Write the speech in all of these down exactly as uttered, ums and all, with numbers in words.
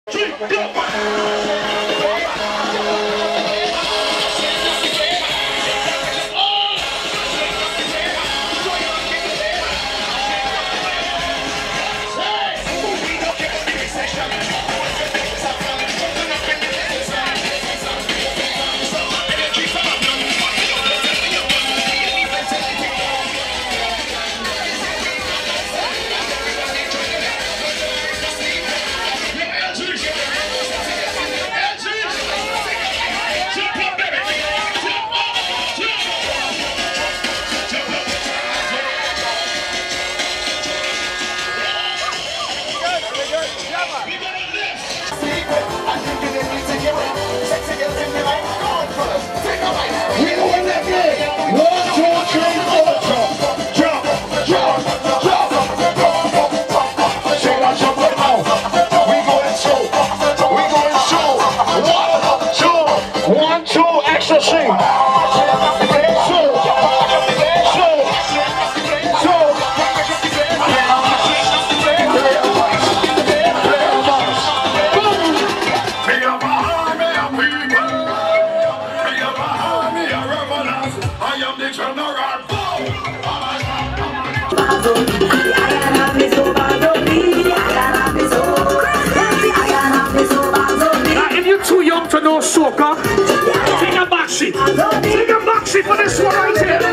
Soca, take a back seat. Take a back seat for this one right here.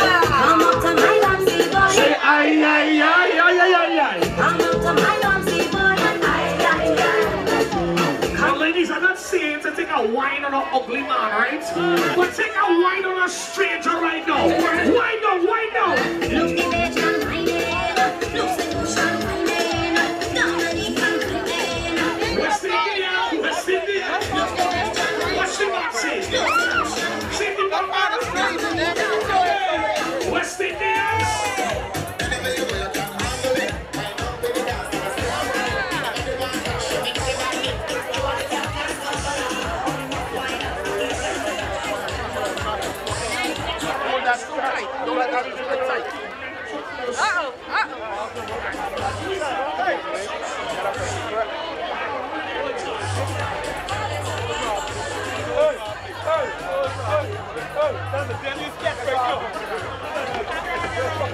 Say aye, aye, aye, aye, aye, aye, aye. Now, ladies, I'm not saying to take a wine on an ugly man, right? But take a wine on a stranger right now. Wine now, wine now. West India, West India. West Indians. Hold that tight. Don't let that be tight. Uh-oh, uh-oh. That's the deadliest catch right here.